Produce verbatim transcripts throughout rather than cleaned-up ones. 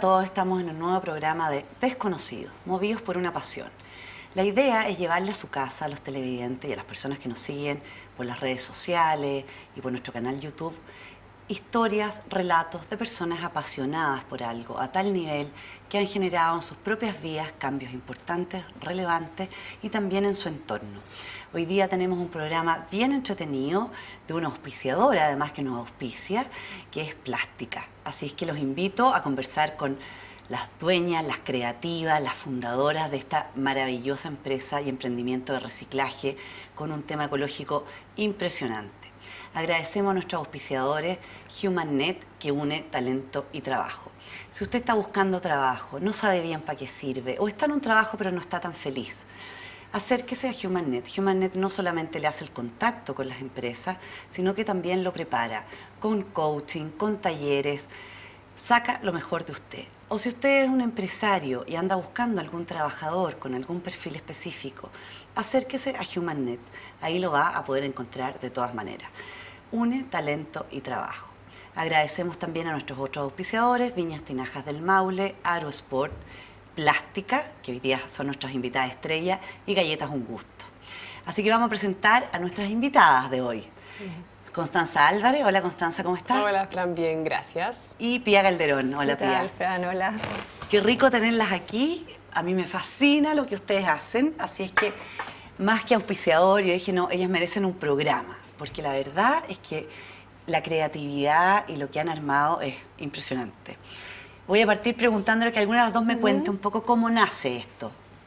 todos, estamos en un nuevo programa de Desconocidos, movidos por una pasión. La idea es llevarle a su casa a los televidentes y a las personas que nos siguen por las redes sociales y por nuestro canal YouTube historias, relatos de personas apasionadas por algo a tal nivel que han generado en sus propias vidas cambios importantes, relevantes y también en su entorno. Hoy día tenemos un programa bien entretenido de una auspiciadora, además que nos auspicia, que es Plástica. Así es que los invito a conversar con las dueñas, las creativas, las fundadoras de esta maravillosa empresa y emprendimiento de reciclaje con un tema ecológico impresionante. Agradecemos a nuestros auspiciadores HumanNet, que une talento y trabajo. Si usted está buscando trabajo, no sabe bien para qué sirve, o está en un trabajo pero no está tan feliz, acérquese a HumanNet. HumanNet no solamente le hace el contacto con las empresas, sino que también lo prepara con coaching, con talleres, saca lo mejor de usted. O si usted es un empresario y anda buscando algún trabajador con algún perfil específico, acérquese a HumanNet. Ahí lo va a poder encontrar de todas maneras. Une talento y trabajo. Agradecemos también a nuestros otros auspiciadores, Viñas Tinajas del Maule, Aerosport, Plástica, que hoy día son nuestras invitadas estrella, y Galletas Un Gusto. Así que vamos a presentar a nuestras invitadas de hoy. Constanza Álvarez. Hola Constanza, ¿cómo estás? Hola Fran, bien, gracias. Y Pía Calderón. Hola ¿Qué Pía. tal, Fran? Hola. Qué rico tenerlas aquí. A mí me fascina lo que ustedes hacen, así es que más que auspiciador, yo dije, no, ellas merecen un programa, porque la verdad es que la creatividad y lo que han armado es impresionante. Voy a partir preguntándole que alguna de las dos me Uh-huh. cuente un poco cómo nace esto.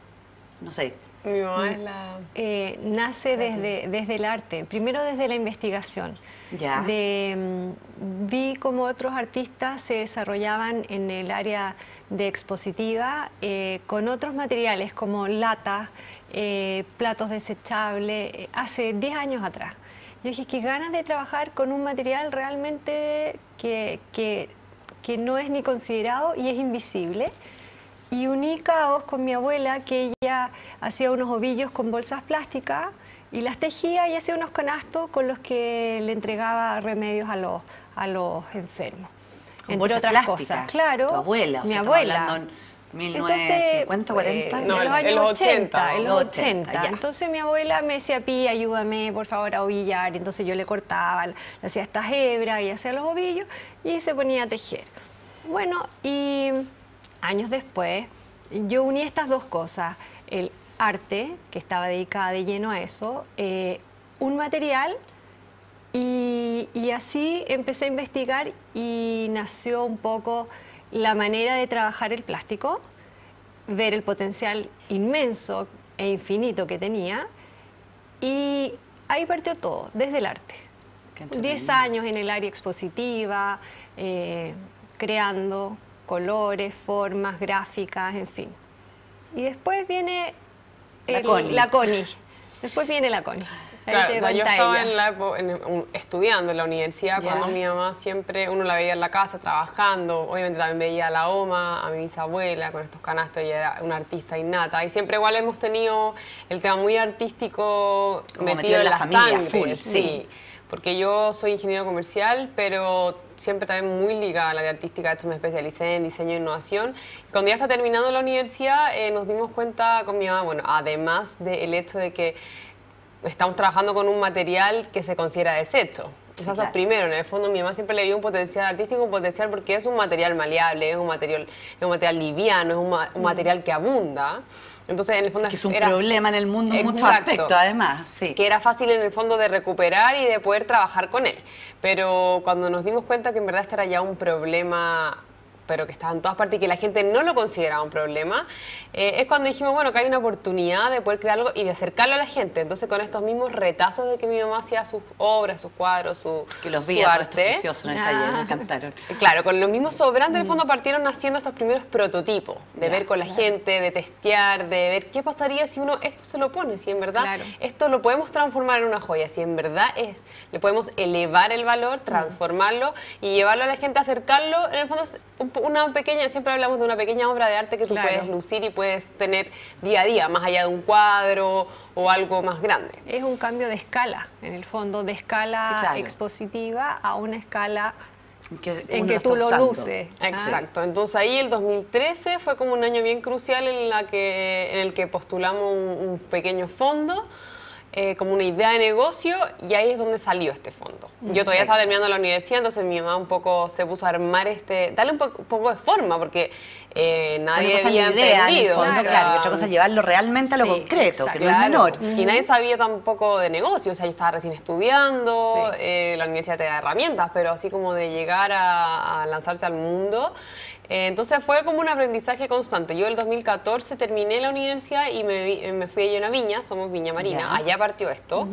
No sé. Mi mamá es la... Eh, nace desde, desde el arte, primero desde la investigación. Ya. De, mm, vi cómo otros artistas se desarrollaban en el área de expositiva eh, con otros materiales como latas, eh, platos desechables, eh, hace diez años atrás. Yo dije, qué ganas de trabajar con un material realmente que, que, que no es ni considerado y es invisible. Y uní caos con mi abuela, que ella hacía unos ovillos con bolsas plásticas y las tejía y hacía unos canastos con los que le entregaba remedios a los, a los enfermos. Con Entre bolsas otras plásticas. cosas, claro. Tu abuela, o mi sea, abuela. estamos hablando en mil novecientos cincuenta, cuarenta. Eh, No, en los en años los ochenta, ochenta, en los los ochenta, ochenta. ya. Entonces mi abuela me decía, Pi, ayúdame por favor a ovillar. Entonces yo le cortaba, le hacía estas hebras y hacía los ovillos y se ponía a tejer. Bueno, y años después yo uní estas dos cosas, el arte, que estaba dedicada de lleno a eso, eh, un material, y, y así empecé a investigar y nació un poco la manera de trabajar el plástico, ver el potencial inmenso e infinito que tenía, y ahí partió todo, desde el arte. Diez años en el área expositiva, eh, creando colores, formas, gráficas, en fin. Y después viene La el- Connie. la Connie. Después viene la Connie. Ahí Claro, te o sea, yo cuenta estaba ella. en la epo- en un- estudiando en la universidad Ya. cuando mi mamá siempre, uno la veía en la casa trabajando, obviamente también veía a la oma, a mi bisabuela con estos canastos, ella era una artista innata y siempre igual hemos tenido el tema muy artístico Como metido, metido en en la la familia, sangre, full, sí. sí. Porque yo soy ingeniero comercial, pero siempre también muy ligada al área artística. De hecho, me especialicé en diseño e innovación. Y cuando ya está terminando la universidad, eh, nos dimos cuenta con mi mamá, bueno, además del hecho de que estamos trabajando con un material que se considera desecho. Sí, Eso claro. es primero. En el fondo, mi mamá siempre le vio un potencial artístico, un potencial porque es un material maleable, es un material, es un material liviano, es un, ma- un material que abunda. Entonces, en el fondo, Que es un era- problema en el mundo en muchos Exacto. aspectos, además. Sí. que era fácil en el fondo de recuperar y de poder trabajar con él. Pero cuando nos dimos cuenta que en verdad este era ya un problema, pero que estaba en todas partes y que la gente no lo consideraba un problema, eh, es cuando dijimos, bueno, que hay una oportunidad de poder crear algo y de acercarlo a la gente. Entonces, con estos mismos retazos de que mi mamá hacía sus obras, sus cuadros, su, Que los su vi a todos estos arte, preciosos en el Ah. taller, me encantaron. claro, con los mismos sobrantes, en el fondo partieron haciendo estos primeros prototipos, de Ya, ver con la claro. gente, de testear, de ver qué pasaría si uno esto se lo pone, si en verdad Claro. esto lo podemos transformar en una joya, si en verdad es, le podemos elevar el valor, transformarlo y llevarlo a la gente, acercarlo. En el fondo es un po- una pequeña, siempre hablamos de una pequeña obra de arte que tú Claro. puedes lucir y puedes tener día a día, más allá de un cuadro o algo más grande. Es un cambio de escala, en el fondo, de escala Sí, claro. expositiva a una escala que, en uno que está tú lo usando. luces. Exacto, entonces ahí el dos mil trece fue como un año bien crucial en, la que, en el que postulamos un, un pequeño fondo, eh, como una idea de negocio, y ahí es donde salió este fondo. Yo todavía estaba terminando la universidad, entonces mi mamá un poco se puso a armar este, darle un, po un poco de forma, porque eh, nadie Una cosa había es la idea, en el emprendido. fondo, o sea, claro, y otra cosa es llevarlo realmente a lo Sí, concreto, exacto. que no es menor. Y nadie sabía tampoco de negocio, o sea, yo estaba recién estudiando, Sí. eh, la universidad te da herramientas, pero así como de llegar a, a lanzarse al mundo. Eh, entonces fue como un aprendizaje constante. Yo el dos mil catorce terminé la universidad y me, vi- me fui a ir a Viña, somos Viña Marina, Ya. allá partió esto.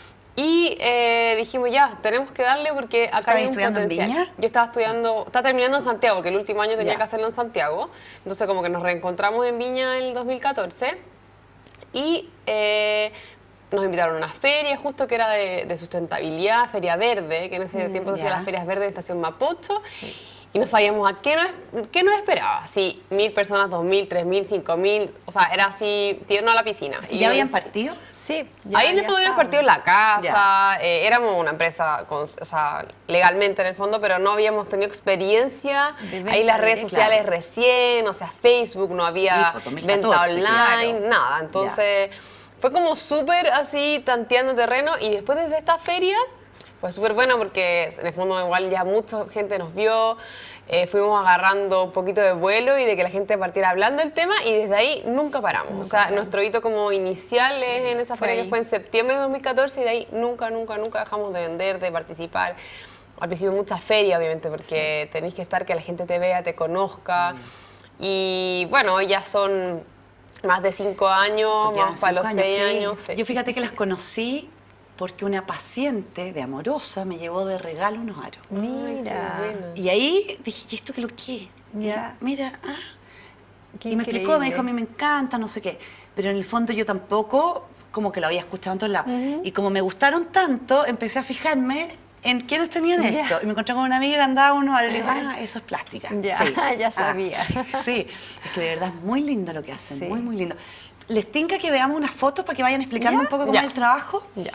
Y eh, dijimos, ya, tenemos que darle porque acá ¿Estabas hay un estudiando en potencial. Viña? Yo estaba estudiando, estaba terminando en Santiago, porque el último año tenía Ya. que hacerlo en Santiago. Entonces como que nos reencontramos en Viña en el dos mil catorce y eh, nos invitaron a una feria justo que era de, de sustentabilidad, Feria Verde, que en ese tiempo se hacían ya. las ferias verdes en Estación Mapocho. Y no sabíamos a qué nos, qué nos esperaba. Si mil personas, dos mil, tres mil, cinco mil, o sea, era así, tirarnos a la piscina. ¿Y ya yo habían decía- partido? Sí, ya- Ahí en el ya fondo habíamos estaba. partido en la casa, Ya. eh, éramos una empresa, con, o sea, legalmente en el fondo, pero no habíamos tenido experiencia. De venta Ahí las redes directa. sociales recién, o sea, Facebook, no había Sí, pues, dos mil venta catorce, online, claro. nada. Entonces, fue como súper así, tanteando terreno, y después desde esta feria fue súper bueno porque en el fondo igual ya mucha gente nos vio, eh, fuimos agarrando un poquito de vuelo y de que la gente partiera hablando del tema, y desde ahí nunca paramos. o sea, nuestro hito como inicial es en esa fue feria que ahí. fue en septiembre de dos mil catorce, y de ahí nunca, nunca, nunca dejamos de vender, de participar. Al principio muchas ferias, obviamente, porque tenéis que estar, que la gente te vea, te conozca. Y bueno, ya son más de cinco años, Ya, más para los cinco seis sí. años. sí. Yo fíjate que las conocí porque una paciente de Amorosa me llevó de regalo unos aros. Mira. Ay, qué bueno. Y ahí dije, ¿y esto qué lo qué? Y Ya. mira, ah. Qué Y me explicó, me increíble. dijo, a mí me encanta, no sé qué. Pero en el fondo yo tampoco, como que lo había escuchado en todos lados. Y como me gustaron tanto, empecé a fijarme en quiénes tenían Ya. esto. Y me encontré con una amiga que andaba unos aros y le digo, ah, eso es plástica. Ya, Sí. ya Ah, sabía. sí, es que de verdad es muy lindo lo que hacen, Sí. muy, muy lindo. ¿Les tinca que veamos unas fotos para que vayan explicando Ya. un poco cómo Ya. es el trabajo? Ya.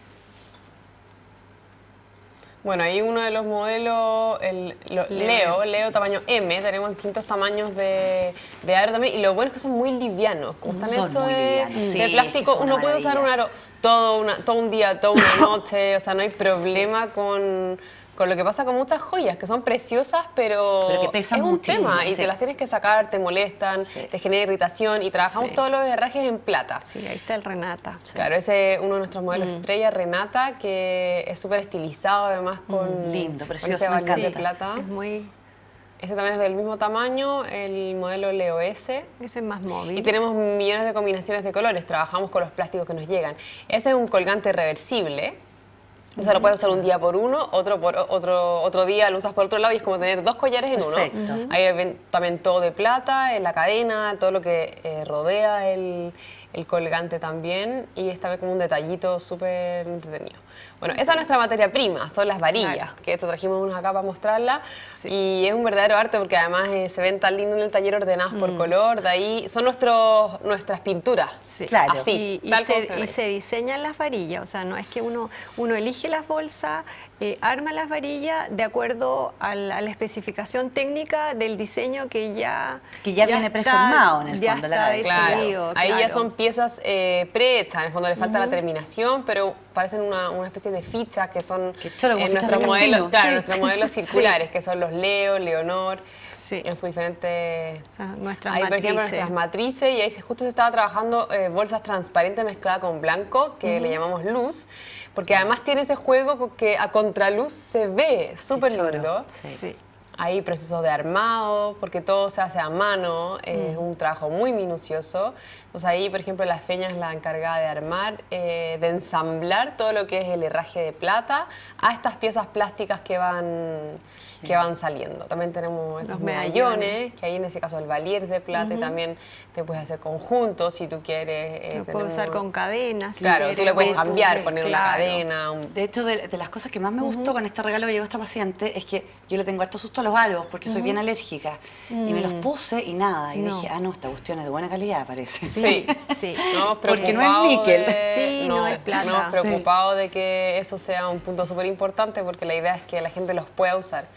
Bueno, ahí uno de los modelos, el lo- Leo, Leo tamaño M, tenemos distintos tamaños de, de aro también, y lo bueno es que son muy livianos, como están Son hechos muy de, livianos, de sí, es que plástico, son uno una puede usar un maravilla. aro todo, una, todo un día, toda una noche, o sea, no hay problema con, con lo que pasa con muchas joyas, que son preciosas, pero, Pero que pesan es un muchísimo, tema, y sí. te las tienes que sacar, te molestan, Sí. te genera irritación, y trabajamos Sí. todos los herrajes en plata. Sí, ahí está el Renata. Claro, ese es uno de nuestros modelos Mm. estrella, Renata, que es súper estilizado, además con, Lindo, con precioso, ese me balde de encanta. plata. Es muy... Este también es del mismo tamaño, el modelo Leo S. Ese es más móvil. Y tenemos millones de combinaciones de colores, trabajamos con los plásticos que nos llegan. Ese es un colgante reversible. O sea, lo puedes usar un día por uno, otro por otro, otro día lo usas por otro lado, y es como tener dos collares en Perfecto. uno. Ujú. Ahí ven también todo de plata, en la cadena, todo lo que eh, rodea el, el colgante también, y esta vez como un detallito súper entretenido. Bueno, esa es nuestra materia prima, son las varillas, Claro. que esto trajimos unos acá para mostrarla, Sí. y es un verdadero arte porque además eh, se ven tan lindos en el taller, ordenadas por color, de ahí son nuestros, nuestras pinturas. Sí. Claro. Así, y, y tal como se, se ven y ahí. se diseñan las varillas, o sea, no es que uno, uno elige las bolsas, eh, arma las varillas de acuerdo al- a la especificación técnica del diseño que ya... Que ya viene preformado en el ya fondo, la está cabeza. Claro, decidido, ahí ya claro. son piezas eh, prehechas, en el fondo le falta la terminación, pero parecen una, una especie de fichas que son Qué choro, como en fichas nuestros de modelos, casino, claro, sí. nuestros modelos circulares, que son los Leo, Leonor, Sí. en sus diferentes... O sea, nuestras Ahí, por ejemplo, matrices. nuestras matrices, y ahí se- justo se estaba trabajando eh, bolsas transparentes mezcladas con blanco, que le llamamos luz, porque además tiene ese juego con que a contraluz se ve súper choro. lindo. Sí. Sí. Hay procesos de armado, porque todo se hace a mano, es un trabajo muy minucioso. Entonces ahí, por ejemplo, la Feña es la encargada de armar, eh, de ensamblar todo lo que es el herraje de plata a estas piezas plásticas que van, que van saliendo. También tenemos esos Los medallones, medallones. que ahí en ese caso el valier es de plata, y también te puedes hacer conjuntos si tú quieres. eh, Lo puedo usar tenemos- con cadenas. si Claro, tú quieres. le puedes Entonces, cambiar, poner una claro. cadena, un- De hecho, de, de las cosas que más me gustó con este regalo que llegó esta paciente es que yo le tengo harto susto a los aros porque soy bien alérgica. Y me los puse y nada. Y No. dije, ah, no, esta cuestión es de buena calidad, parece. Sí, Sí. No hemos Porque no es preocupado níquel. de- Sí, no es plata. No hemos preocupado de que eso sea un punto súper importante, porque la idea es que la gente los pueda usar.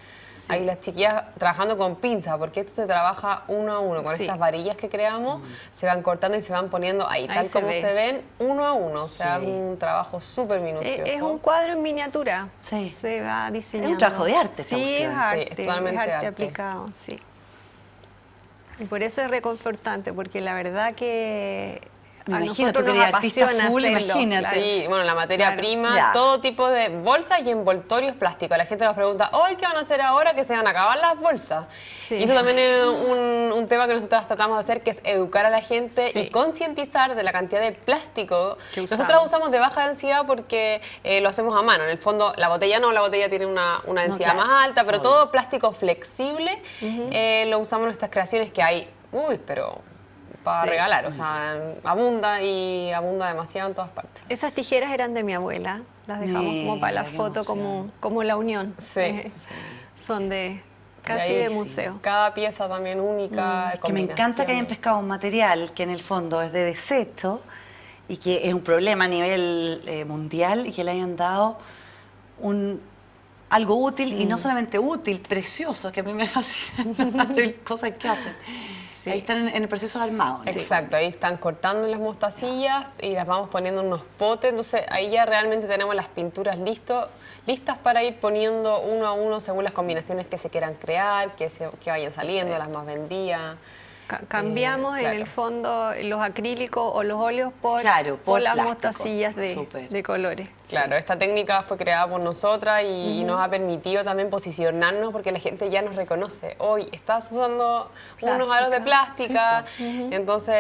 ahí las chiquillas trabajando con pinza, porque esto se trabaja uno a uno, con Sí. estas varillas que creamos, mm. se van cortando y se van poniendo ahí, ahí tal se como ve. se ven, uno a uno, o sea, Sí. es un trabajo súper minucioso. Es, es un cuadro en miniatura. Sí. Se va diseñando. Es un trabajo de arte esta Sí, cuestión. es arte, Sí, es totalmente es arte, arte. aplicado, sí. Y por eso es reconfortante, porque la verdad que Me a imagino, nosotros tú que nos eres artista apasiona full, hacerlo, imagínate. claro. Sí, bueno, la materia Claro. prima, Ya. todo tipo de bolsas y envoltorios plásticos. La gente nos pregunta, ¿hoy qué van a hacer ahora que se van a acabar las bolsas? Sí. Y eso también es un, un tema que nosotros tratamos de hacer, que es educar a la gente Sí. y concientizar de la cantidad de plástico. Que usamos. Nosotros usamos de baja densidad porque eh, lo hacemos a mano. En el fondo, la botella no, la botella tiene una, una densidad claro. más alta, pero Obvio. todo plástico flexible eh, lo usamos en nuestras creaciones que hay, uy, pero para Sí. regalar, o sea, abunda y abunda demasiado en todas partes. Esas tijeras eran de mi abuela, las dejamos como para la Mira, qué foto, como, emoción. como la unión. Sí. Eh, Son de casi Y ahí de sí, museo. Cada pieza también única. Es que me encanta que hayan pescado un material que en el fondo es de desecho y que es un problema a nivel eh, mundial y que le hayan dado un, algo útil y no solamente útil, precioso, que a mí me fascina las cosas que hacen. Sí. Ahí están en, en el proceso de armado, ¿no? Exacto, ahí están cortando las mostacillas y las vamos poniendo en unos potes, entonces ahí ya realmente tenemos las pinturas listo, listas para ir poniendo uno a uno según las combinaciones que se quieran crear, que, se, que vayan saliendo, las más vendidas. Ca- Cambiamos Eh, en claro. el fondo los acrílicos o los óleos por, Claro, por las plástico. mostacillas de, Súper. de colores. Claro, esta técnica fue creada por nosotras y, y nos ha permitido también posicionarnos porque la gente ya nos reconoce. Hoy estás usando unos aros de plástica, entonces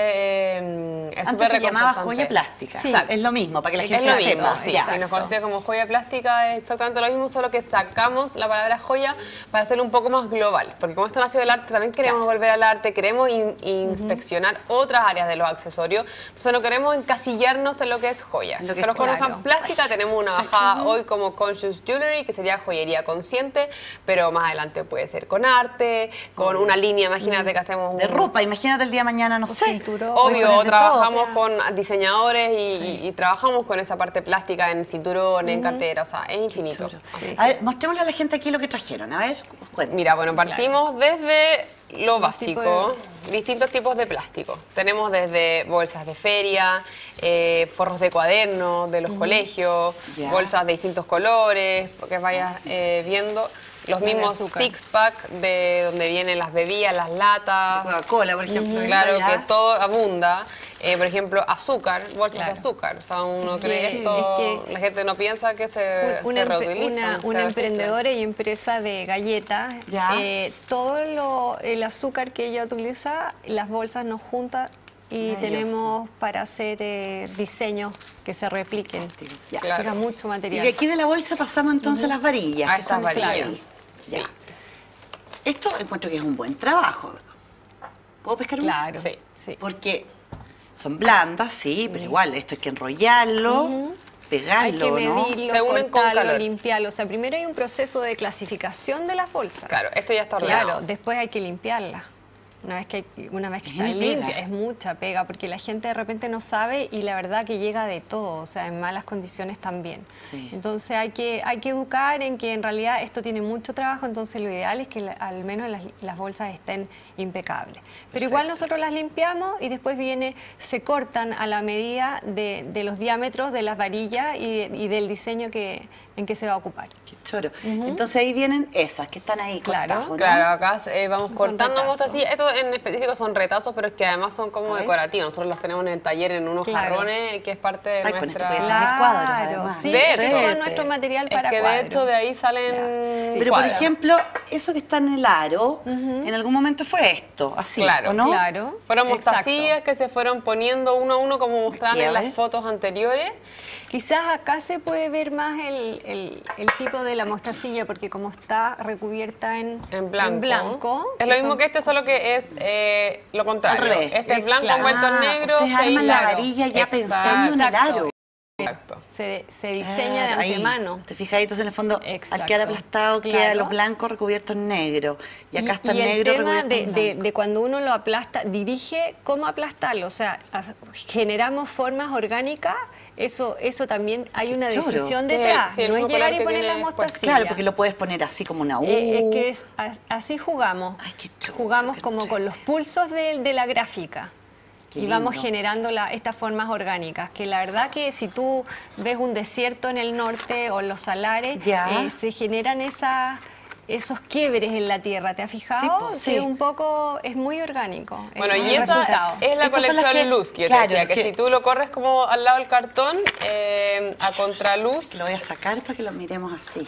eh, es súper Antes se llamaba reconfortante. joya plástica. Sí. Es lo mismo, para que la Es gente lo lo mismo, sepa. sí, Ya. si nos conocía como joya plástica es exactamente lo mismo, solo que sacamos la palabra joya para hacerlo un poco más global, porque como esto nació del arte, también queremos volver al arte, queremos in- inspeccionar otras áreas de los accesorios, entonces no queremos encasillarnos en lo que es joya. Lo que que los es joya. conozcan plástica, tenemos una Exacto. bajada hoy como Conscious Jewelry, que sería joyería consciente, pero más adelante puede ser con arte, con una línea, imagínate que hacemos un... De ropa, imagínate el día de mañana, no sé. cinturón. voy a Obvio, poner de trabajamos todo. con diseñadores y, y- y trabajamos con esa parte plástica en cinturones, en cartera, o sea, es infinito. Choro. Sí. A ver, mostrémosle a la gente aquí lo que trajeron. A ver, cuéntame. Mira, bueno, partimos desde lo básico, tipos distintos tipos de plástico. Tenemos desde bolsas de feria, eh, forros de cuadernos de los colegios, Ya. bolsas de distintos colores, que vayas eh, viendo. Los de mismos azúcar. six-pack de donde vienen las bebidas, las latas. Coca-Cola, por ejemplo. Claro, eso ya. que todo abunda. Eh, por ejemplo, azúcar, bolsas Claro. de azúcar. O sea, uno Es cree que- esto, es que- la gente no piensa que se, Un- se una, empre- reutiliza. una- se una recicla. emprendedora y empresa de galletas, Ya. eh, todo lo, el azúcar que ella utiliza, las bolsas nos junta y Maravilloso. tenemos para hacer eh, diseños que se repliquen. Ya. Claro. Era mucho Y material. de aquí de la bolsa pasamos entonces a las varillas. A que son estas esas varillas. ahí. Sí. Ya. Esto encuentro que es un buen trabajo. ¿Puedo pescar una? Claro, Sí. sí. Porque son blandas, sí, pero igual esto hay que enrollarlo, pegarlo, Hay que ¿no? medirlo, Se unen con cortarlo, calor. limpiarlo. O sea, primero hay un proceso de clasificación de las bolsas. Claro, esto ya está ordenado. Claro, después hay que limpiarla. Una vez que, una vez que Es está una pega. limpia, es mucha pega, porque la gente de repente no sabe y la verdad que llega de todo, o sea, en malas condiciones también. Sí. Entonces hay que, hay que educar en que en realidad esto tiene mucho trabajo, entonces lo ideal es que la- al menos las, las bolsas estén impecables. Pero igual nosotros las limpiamos y después viene, se cortan a la medida de, de los diámetros de las varillas y, y del diseño que, en que se va a ocupar. Qué choro. Entonces ahí vienen esas que están ahí Claro. cortadas, ¿no? Claro, acá eh, vamos Son cortando retazos. mostacillas. Estos en específico son retazos, pero es que además son como A ver. decorativos. Nosotros los tenemos en el taller en unos Claro. jarrones, que es parte de Ay, con esto nuestra... puedes hacer cuadros, además. sí, De eso hecho. es nuestro material Es para que de cuadros. hecho de ahí salen Pero por cuadros. ejemplo, eso que está en el aro, en algún momento fue esto, así, Claro, ¿o no? Claro. Fueron exacto. mostacillas que se fueron poniendo uno a uno como mostraron Aquí, a en las ver. fotos anteriores. Quizás acá se puede ver más el, el- el tipo de la mostacilla, porque como está recubierta en, En blanco. blanco, es lo mismo son- que este, solo que es eh, lo contrario. Al revés. Este es blanco Claro. envuelto en Ah, negro. ustedes se arman hizo- la varilla ya Exacto. pensando en el aro. Exacto. se, se diseña Claro, de ahí. antemano. Te fijas, entonces en el fondo, al Exacto. quedar aplastado, queda Claro. los blancos recubiertos en negro. Y acá está y el negro tema recubierto de, en de- blanco. de cuando uno lo aplasta, dirige cómo aplastarlo. O sea, a- generamos formas orgánicas eso, eso también hay una choro. decisión Sí, detrás. sí, el no es mismo llegar color y que poner tiene las después. mostacillas. Claro, porque lo puedes poner así como una U. Eh, es que es, así jugamos. Ay, qué chulo, Jugamos qué como con los entrete. pulsos de, de la gráfica. Qué Y vamos lindo. generando la- estas formas orgánicas, que la verdad que si tú ves un desierto en el norte o en los salares, Ya. eh, se generan esas, esos quiebres en la tierra. ¿Te has fijado? Sí, po, Que sí. es un poco, es muy orgánico. Bueno, el- y el esa resultado. es la Estas son las colección que- luz que yo claro, te decía, es que, que- si tú lo corres como al lado del cartón, eh, a contraluz, Lo voy a sacar para que lo miremos así.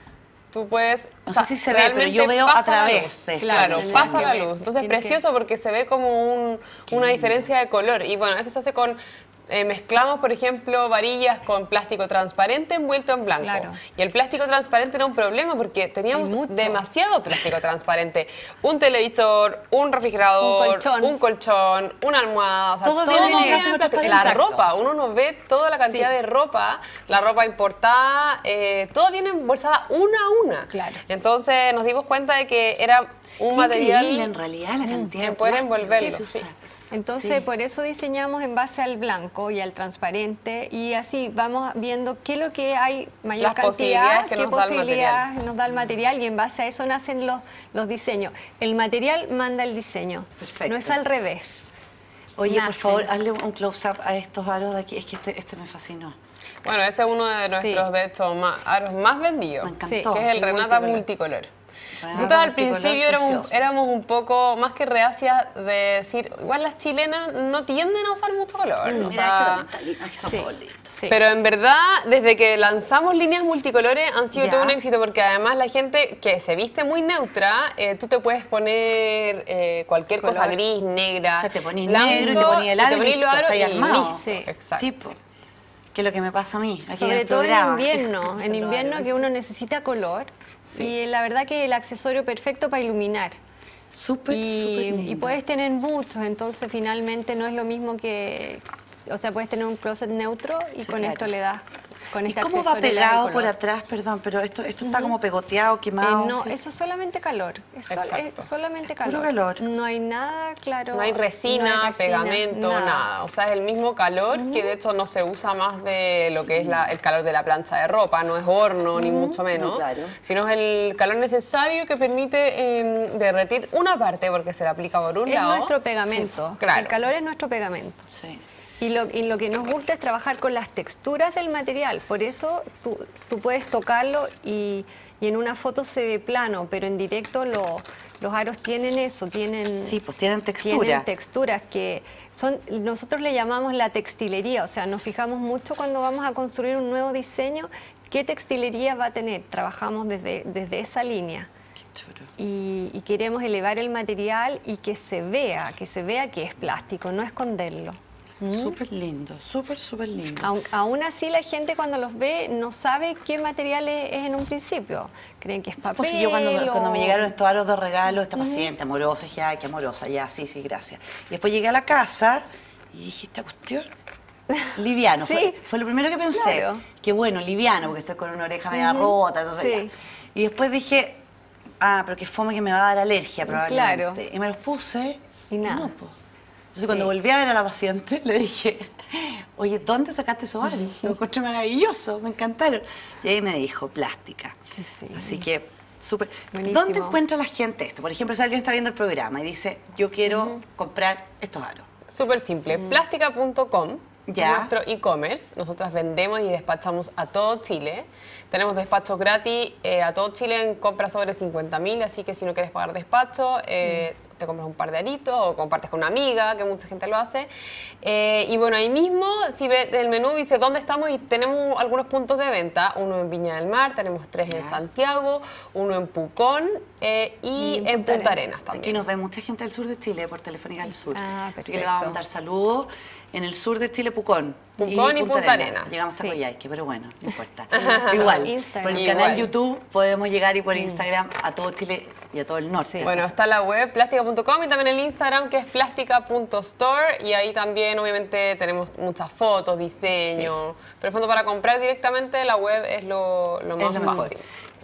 tú puedes... No o sea, sé si se ve, pero realmente yo veo a pasa la través luz. de esto. Claro, Tiene pasa que la ver, luz. Entonces es tiene que- precioso porque se ve como un- una diferencia de color. Y bueno, eso se hace con... eh, mezclamos, por ejemplo, varillas con plástico transparente envuelto en blanco. Claro. Y el plástico transparente era un problema porque teníamos Hay mucho. demasiado plástico transparente. Un televisor, un refrigerador, Un colchón. un colchón, una almohada. O sea, Todo todo, viene en viene plástico en plástico. transparente. La Exacto. ropa, uno no ve toda la cantidad Sí. de ropa, la ropa importada, eh, todo viene embolsada una a una. Claro. Entonces nos dimos cuenta de que era un Qué material increíble, en realidad, la cantidad en de poder plástico envolverlo, que se sí. usa. Entonces, Sí. por eso diseñamos en base al blanco y al transparente y así vamos viendo qué es lo que hay mayor Las cantidad, posibilidades que qué nos da el posibilidades nos da el material y en base a eso nacen los, los diseños. El material manda el diseño, Perfecto. no es al revés. Oye, por Nacen. favor, hazle un close-up a estos aros de aquí. Es que este, este me fascinó. Bueno, ese es uno de nuestros, Sí. de hecho, más, aros más vendidos, Me encantó. que es el El Renata multicolor. multicolor. Renata Nosotros al multicolor, principio éramos, precioso. éramos un poco más que reacias de decir, igual las chilenas no tienden a usar mucho color. o Mira, sea, este también está lindo. Aquí son Sí. todos lindos. Sí. Pero en verdad, desde que lanzamos líneas multicolores han sido Ya. todo un éxito porque además la gente que se viste muy neutra, eh, tú te puedes poner eh, cualquier Color. cosa gris, negra, O sea, te ponís blanco, negro y te ponís el aro y ponís listo, los aros está ahí y armado. listo. Sí. Exacto. Sí, po. Que es lo que me pasa a mí, aquí en Sobre el todo en programa. invierno, Son en los invierno aros. que uno necesita color y la verdad que el accesorio perfecto para iluminar. Súper, súper Y, lindo. y puedes tener muchos, entonces finalmente no es lo mismo que, o sea, puedes tener un closet neutro y Sí, con claro. esto le das, con ¿Y este cómo va accesorio le das el pegado por color. atrás? Perdón, pero esto, esto está como pegoteado, Eh, quemado. no, eso es solamente calor, es, sol- Exacto. es solamente calor. Puro calor. No hay nada claro. No hay resina, no hay resina, pegamento, nada. O sea, es el mismo calor que de hecho no se usa más de lo que es la- el calor de la plancha de ropa, no es horno ni mucho menos, No, claro. sino es el calor necesario que permite eh, derretir una parte porque se le aplica por un Es lado. nuestro pegamento. Sí, claro. El calor es nuestro pegamento. Sí. Y lo, y lo que nos gusta es trabajar con las texturas del material. Por eso tú, tú puedes tocarlo y, y en una foto se ve plano, pero en directo lo- los aros tienen eso, tienen, Sí, pues tienen textura. tienen texturas que son, nosotros le llamamos la textilería. O sea, nos fijamos mucho cuando vamos a construir un nuevo diseño, qué textilería va a tener. Trabajamos desde, desde esa línea. Qué chulo. Y, y queremos elevar el material y que se vea, que se vea que es plástico, no esconderlo. Súper lindo, súper, súper lindo. Aun- aún así la gente cuando los ve no sabe qué material es, es en un principio. Creen que es papel. Pues si yo cuando, me- o- cuando me llegaron estos aros de regalo, esta paciente, amorosa, dije, ay, qué amorosa, ya, sí, sí, gracias. Y después llegué a la casa y dije, esta cuestión, liviano. Sí. Fue, fue lo primero que pensé. Claro. Qué bueno, liviano, porque estoy con una oreja media rota, entonces Sí. ya. Y después dije, ah, pero qué fome que me va a dar alergia probablemente. Claro. Y me los puse Y nada. no, po. Entonces cuando Sí. volví a ver a la paciente, le dije, oye, ¿dónde sacaste esos aros? Lo encontré maravilloso, me encantaron. Y ahí me dijo, plástica. Sí. Así que, súper. Buenísimo. ¿Dónde encuentra la gente esto? Por ejemplo, si alguien está viendo el programa y dice, yo quiero comprar estos aros. Súper simple, plástica punto com. Ya. Es nuestro e-commerce. Nosotras vendemos y despachamos a todo Chile. Tenemos despachos gratis eh, a todo Chile en compras sobre cincuenta mil, así que si no quieres pagar despacho, eh, te compras un par de aritos o compartes con una amiga, que mucha gente lo hace. Eh, y bueno, ahí mismo, si ves el menú, dice dónde estamos y tenemos algunos puntos de venta. Uno en Viña del Mar, tenemos tres en Ya. Santiago, uno en Pucón eh, y, Y en en Punta Punta Arenas. Arenas también. Aquí nos ve mucha gente del sur de Chile, por Telefónica del Sur. Ah, Así que le vamos a perfecto. mandar saludos en el sur de Chile, Pucón. Pucón y Punta Arenas. Llegamos hasta Sí. Coyhaique, pero bueno, no importa. Igual, Instagram. por el Igual. canal YouTube podemos llegar y por Instagram a todo Chile y a todo el norte. Sí. Bueno, está la web plástica punto com y también el Instagram que es plástica punto store y ahí también obviamente tenemos muchas fotos, diseños, pero en el fondo para comprar directamente la web es lo, lo Es más lo mejor. fácil.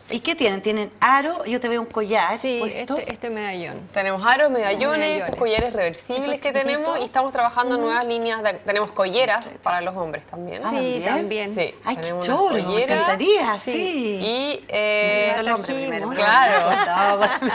¿Y qué tienen? ¿Tienen aro? Yo te veo un collar Sí, puesto. este, este medallón. Tenemos aros, medallones, medallones. esos collares reversibles Esos que tenemos chiquititos. y estamos trabajando en nuevas líneas. De, tenemos colleras para los hombres también. Ah, Sí, ¿también? también. Sí, Ay, qué tenemos unas choro, me colleras. encantaría, Sí. sí. Y eh, Necesito el hombre trajimos, primero. claro.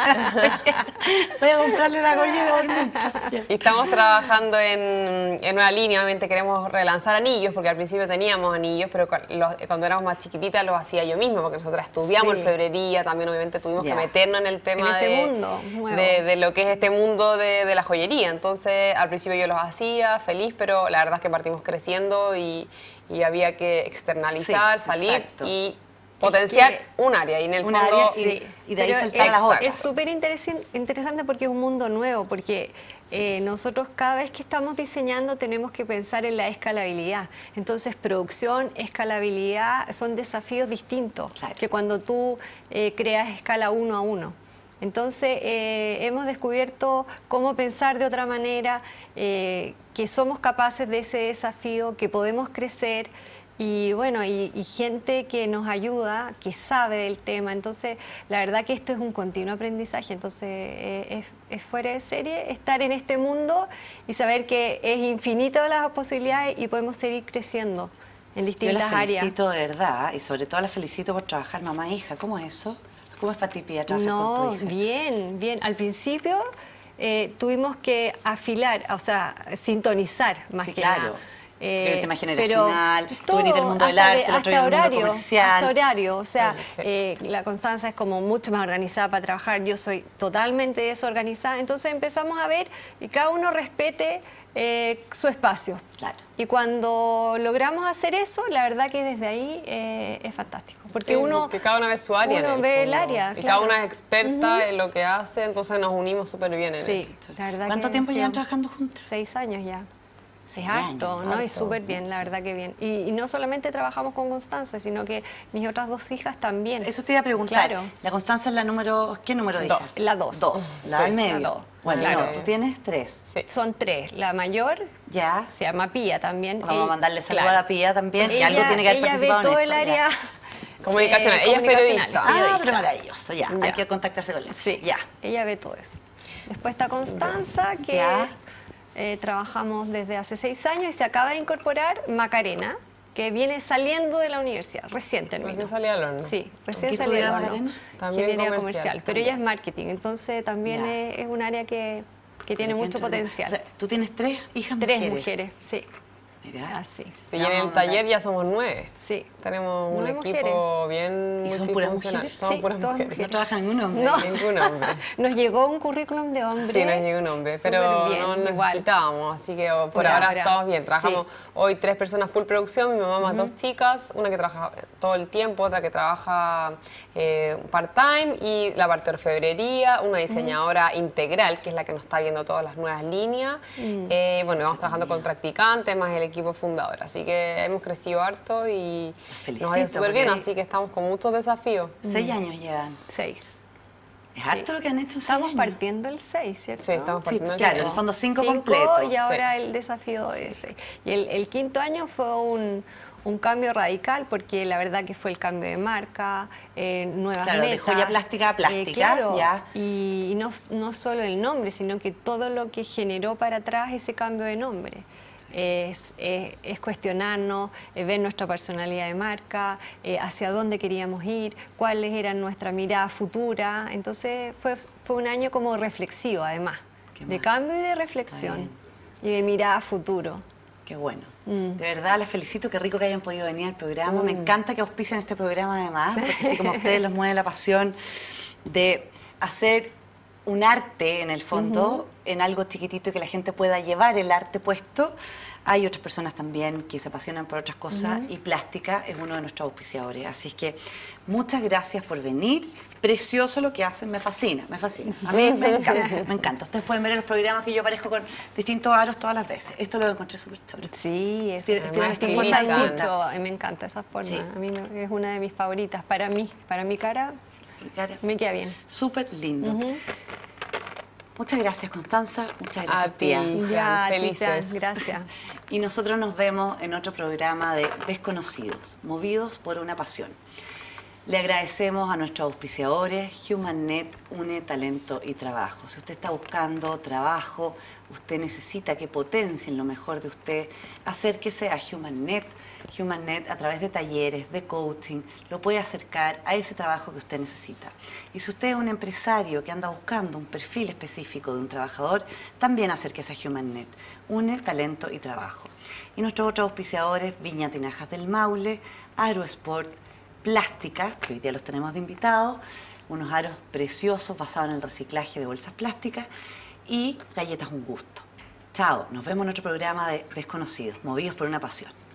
No, voy a comprarle la collera por mucho. Y estamos trabajando en, en una línea, obviamente queremos relanzar anillos, porque al principio teníamos anillos, pero cu- los- cuando éramos más chiquititas los hacía yo misma, porque nosotros estudiamos Sí. orfebrería, también obviamente tuvimos Ya. que meternos en el tema ese de, mundo nuevo. de, de lo que es este mundo de, de la joyería. Entonces, al principio yo los hacía feliz, pero la verdad es que partimos creciendo y, y había que externalizar, Sí, salir exacto. y potenciar que- un área. Y en el Un fondo, área y- Sí, y de ahí pero saltar es, las otras. Es súper interesi- interesante porque es un mundo nuevo, porque eh, nosotros cada vez que estamos diseñando tenemos que pensar en la escalabilidad. Entonces, producción, escalabilidad son desafíos distintos Claro. que cuando tú eh, creas escala uno a uno. Entonces, eh, hemos descubierto cómo pensar de otra manera, eh, que somos capaces de ese desafío, que podemos crecer. Y bueno, y, y gente que nos ayuda, que sabe del tema. Entonces, la verdad que esto es un continuo aprendizaje. Entonces, eh, es, es fuera de serie estar en este mundo y saber que es infinito las posibilidades y podemos seguir creciendo en Yo distintas la áreas. felicito de verdad y sobre todo la felicito por trabajar mamá e hija. ¿Cómo es eso? ¿Cómo es para ti, Pía, trabajar con No, tu hija? bien, bien. Al principio eh, tuvimos que afilar, o sea, sintonizar más Sí, que claro. nada. Eh, El tema generacional, pero tú venís del todo, mundo del hasta arte, de- el otro hasta viene del mundo horario, comercial. hasta horario, o sea, Sí. eh, la Constanza es como mucho más organizada para trabajar, yo soy totalmente desorganizada, entonces empezamos a ver y cada uno respete eh, su espacio. Claro. Y cuando logramos hacer eso, la verdad que desde ahí eh, es fantástico, porque sí, uno que cada una ve su área. uno en el ve el fondo. área, Y claro. cada una es experta en lo que hace, entonces nos unimos súper bien en Sí. eso. La verdad ¿Cuánto que tiempo sí, llevan un- trabajando juntas? Seis años ya. Seis Es harto, años, ¿no? Y harto, súper bien, la verdad que bien. Y, y no solamente trabajamos con Constanza, sino que mis otras dos hijas también. Eso te iba a preguntar. Claro. La Constanza es la número... ¿Qué número de Dos. hijas? La dos. Dos. La Sí, del medio. la dos. Bueno, Claro. no, tú tienes tres. Sí. Son tres. La mayor Ya. se llama Pía también. Vamos a Ella- mandarle saludo claro. a la Pía también. y Ella, algo tiene que haber ella participado ve todo en el esto. ya. área Comunicacional. eh, Ella es comunicacional. periodista. Ah, periodista. pero maravilloso, ya. Ya. Hay que contactarse con él. Sí, Ya. ella ve todo eso. Después está Constanza, que Ya. eh, trabajamos desde hace seis años y se acaba de incorporar Macarena, que viene saliendo de la universidad, recién terminó. Recién salí al horno. Sí, recién ¿Qué salió del estudiaba horno. Macarena? También Ingeniería comercial, comercial, pero ella es marketing, entonces también Ya. es, es un área que, que tiene Qué mucho entretenido. potencial. O sea, tú tienes tres hijas Tres mujeres. mujeres, sí, Mira. así. Sí, y en el taller ya somos nueve. Sí. Tenemos un Nueve equipo bien ¿Y son puras multifuncional. mujeres? Somos Sí, puras todas mujeres. No trabaja ningún hombre. No. Ningún hombre. Nos llegó un currículum de hombre. Sí, nos llegó un hombre, pero Súper bien, no igual. necesitábamos, así que por Ya, ahora ya. estamos bien. Trabajamos Sí. hoy tres personas full producción, mi mamá más dos chicas, una que trabaja todo el tiempo, otra que trabaja eh, part-time y la parte de orfebrería, una diseñadora integral, que es la que nos está viendo todas las nuevas líneas. Eh, bueno, vamos trabajando con practicantes, más el equipo fundador, así que hemos crecido harto y felicito, nos ha ido súper bien, porque- así que estamos con muchos desafíos. Seis años llevan. Seis. Es harto lo que han hecho seis Estamos años. partiendo el seis, ¿cierto? Sí, estamos Sí, partiendo el claro, cero. en el fondo cinco, Cinco completos. y ahora Sí. el desafío de seis. Y el, el quinto año fue un, un cambio radical porque la verdad que fue el cambio de marca, eh, nuevas Claro, de metas. joya plástica a plástica, Eh, claro, ya. y, y no, no solo el nombre, sino que todo lo que generó para atrás ese cambio de nombre. Es, es- es cuestionarnos, eh, ver nuestra personalidad de marca, eh, hacia dónde queríamos ir, cuáles eran nuestra mirada futura. Entonces fue, fue un año como reflexivo además, Qué de mal. cambio y de Está reflexión y de mirada a futuro. Qué bueno. Mm. De verdad, les felicito, qué rico que hayan podido venir al programa. Me encanta que auspicien este programa además, porque así como a ustedes los mueve la pasión de hacer un arte en el fondo, en algo chiquitito y que la gente pueda llevar el arte puesto. Hay otras personas también que se apasionan por otras cosas y Plástica es uno de nuestros auspiciadores. Así es que muchas gracias por venir. Precioso lo que hacen, me fascina, me fascina. A mí me encanta, me encanta. Ustedes pueden ver en los programas que yo aparezco con distintos aros todas las veces. Esto lo encontré súper choro. Sí, eso Tiene- me tiene esta gusta forma mucho, distinta. eh, me encanta esa forma. Sí. A mí me- es una de mis favoritas. Para mí, para mi cara, Cara, me queda bien. súper lindo. Muchas gracias, Constanza. Muchas gracias, A ti. Pía. Ya, felices. Tita, gracias. Y nosotros nos vemos en otro programa de Desconocidos, movidos por una pasión. Le agradecemos a nuestros auspiciadores. HumanNet une talento y trabajo. Si usted está buscando trabajo, usted necesita que potencien lo mejor de usted, acérquese a HumanNet. HumanNet, a través de talleres, de coaching, lo puede acercar a ese trabajo que usted necesita. Y si usted es un empresario que anda buscando un perfil específico de un trabajador, también acérquese a HumanNet. Une talento y trabajo. Y nuestros otros auspiciadores, Viña Tinajas del Maule, Aerosport, Plástica, que hoy día los tenemos de invitados, unos aros preciosos basados en el reciclaje de bolsas plásticas, y Galletas Un Gusto. Chao, nos vemos en otro programa de Desconocidos, movidos por una pasión.